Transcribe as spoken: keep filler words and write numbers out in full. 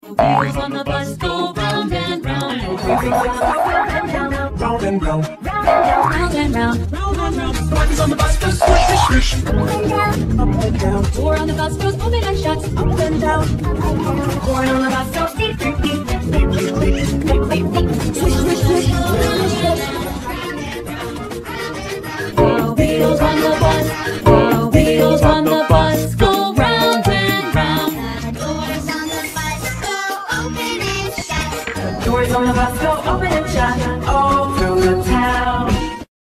Wheels on the bus go round and round. Round and round. Round and round. Round and round. Buttons on the bus go squish, swish, swish. Up and down. Up and down. Door on the bus goes open and shut. Up and down. Up and down. Horn on the bus goes beep, beep.